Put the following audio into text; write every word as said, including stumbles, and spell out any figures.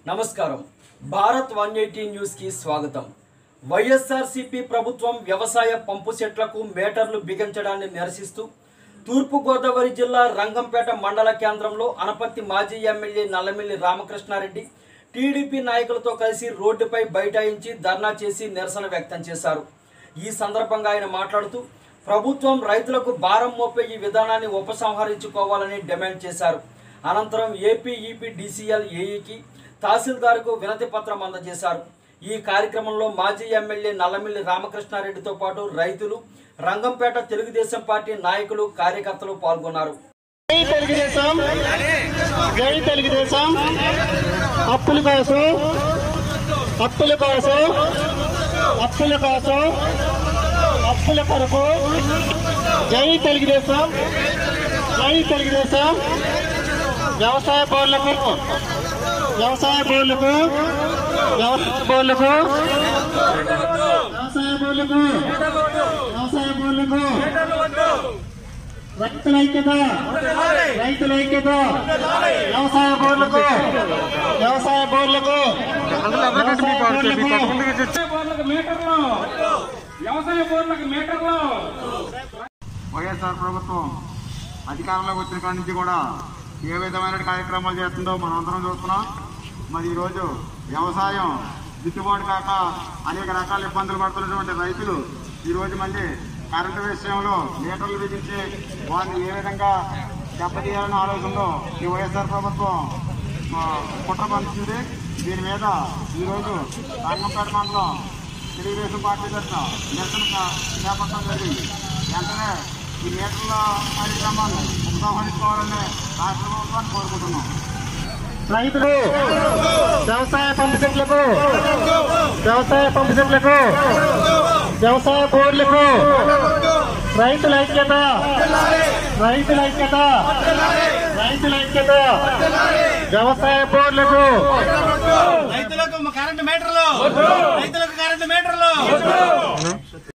నమస్కారం Bharat one eighty news కి స్వాగతం। వైఎస్ఆర్సీపీ ప్రభుత్వం వ్యవసాయ పంపు సెట్లకు మీటర్లు బిగించడాన్ని నిరసిస్తూ తూర్పు గోదావరి జిల్లా రంగంపేట మండల కేంద్రంలో అనపర్తి మాజీ ఎమ్మెల్యే నల్లమిల్లి రామకృష్ణారెడ్డి టీడీపీ నాయకులతో కలిసి రోడ్డుపై బైఠాయించి ధర్నా చేసి నిరసన వ్యక్తం చేశారు। ఈ సందర్భంగా ఆయన మాట్లాడుతూ ప్రభుత్వం రైతులకు భారం మోపే ఈ విధానాన్ని ఉపసంహరించుకోవాలని డిమాండ్ చేశారు। అనంతరం ఏపీ ఈపీ డీసీఎల్ ఏఈకి తహసీల్దార్కు వినతి పత్రం అందజేశారు। ఈ కార్యక్రమంలో మాజీ ఎమ్మెల్యే నల్లమిల్లి రామకృష్ణారెడ్డితో పాటు రైతులు, రంగంపేట తెలుగుదేశం పార్టీ నాయకులు, కార్యకర్తలు పాల్గొన్నారు। జై తెలుగుదేశం, జై తెలుగుదేశం, అప్పుల కోసం, అప్పుల కోసం, అప్పుల కోసం, అప్పుల కొరకు జై తెలుగుదేశం, జై తెలుగుదేశం। వ్యవసాయ బోర్లకు వ్యవసాయ బోర్లకు వ్యవసాయ బోర్లకు వ్యవసాయ బోర్లకు వ్యవసాయ బోర్లకు రైతుల ఐక్యత, రైతుల ఐక్యత, వ్యవసాయ బోర్లకు వ్యవసాయ బోర్లకు వ్యవసాయ బోర్లకు మీటర్లు వైఎస్ఆర్ ప్రభుత్వం అధికారంలోకి వచ్చిన కాడి నుంచి కూడా ఏ విధమైన కార్యక్రమాలు చేస్తుందో మనం అందరం చూస్తున్నాం। మరి ఈరోజు వ్యవసాయం గిట్టుబాటు కాక అనేక రకాల ఇబ్బందులు పడుతున్నటువంటి రైతులు ఈరోజు మళ్ళీ కరెంటు విషయంలో మీటర్లు బిగించి వారిని ఏ విధంగా దెబ్బతీయాలనే ఆలోచనలో ఈ వైఎస్ఆర్ ప్రభుత్వం కుట్ర పంచుతుంది। దీని మీద ఈరోజు రంగంపేట మండలం తెలుగుదేశం పార్టీ తరఫున నిరసన చేపట్టడం జరిగింది। వెంటనే ఈ మీటర్ల కార్యక్రమాన్ని ఉపసంహరించుకోవాలని రాష్ట్ర ప్రభుత్వాన్ని కోరుకుంటున్నాం। రైతులు వ్యవసాయ పంపు సెట్లకు, వ్యవసాయ పంపు సెట్లకు, వ్యవసాయ బోర్డులకు రైతుల ఐక్యత, రైతుల ఐక్యత, రైతుల ఐక్యత, వ్యవసాయ బోర్డులకు రైతులకు కరెంటు మీటర్లు, రైతులకు కరెంటు మీటర్లు।